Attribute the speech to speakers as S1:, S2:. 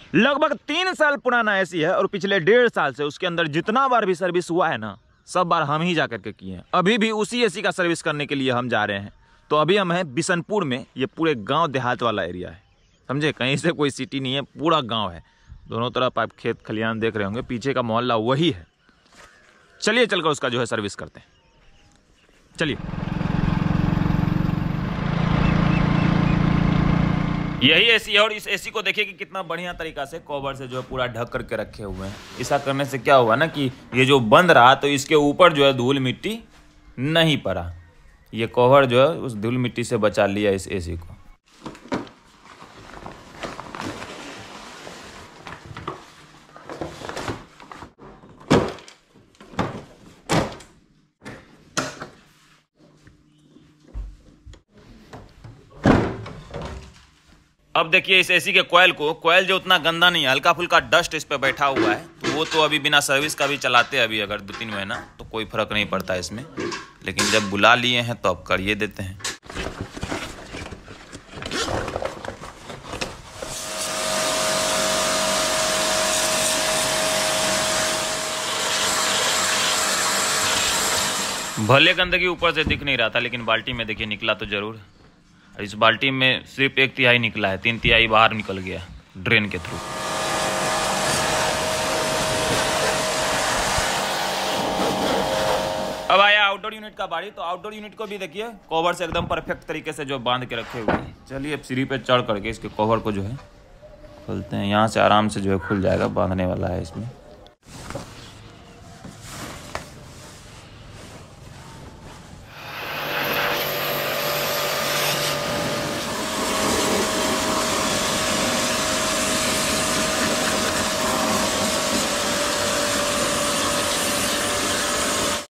S1: लगभग 3 साल पुराना एसी है और पिछले 1.5 साल से उसके अंदर जितना बार भी सर्विस हुआ है ना, सब बार हम ही जा करके किए हैं। अभी भी उसी एसी का सर्विस करने के लिए हम जा रहे हैं। तो अभी हम हैं बिशनपुर में। ये पूरे गांव देहात वाला एरिया है, समझे, कहीं से कोई सिटी नहीं है, पूरा गांव है। दोनों तरफ आप खेत खलियान देख रहे होंगे, पीछे का मोहल्ला वही है। चलिए चलकर उसका जो है सर्विस करते हैं, चलिए। यही एसी है और इस एसी को देखिए कि कितना बढ़िया तरीका से कवर से जो है पूरा ढक करके रखे हुए हैं। ऐसा करने से क्या हुआ ना कि ये जो बंद रहा तो इसके ऊपर जो है धूल मिट्टी नहीं पड़ा। ये कवर जो है उस धूल मिट्टी से बचा लिया इस एसी को। अब देखिए इस एसी के कोयल जो उतना गंदा नहीं है, हल्का फुल्का डस्ट इस पे बैठा हुआ है, तो वो तो अभी बिना सर्विस का भी चलाते हैं। अभी अगर 2-3 महीना तो कोई फर्क नहीं पड़ता इसमें, लेकिन जब बुला लिए हैं तो अब करिए देते हैं। भले गंदगी ऊपर से दिख नहीं रहा था, लेकिन बाल्टी में देखिए निकला तो जरूर। इस बाल्टी में सिर्फ 1/3 निकला है, 3/3 बाहर निकल गया ड्रेन के थ्रू। अब आया आउटडोर यूनिट का बारी। तो आउटडोर यूनिट को भी देखिए कवर से एकदम परफेक्ट तरीके से जो बांध के रखे हुए हैं। चलिए अब सीढ़ी पे चढ़ करके इसके कवर को जो है खोलते हैं। यहाँ से आराम से जो है खुल जाएगा, बांधने वाला है इसमें।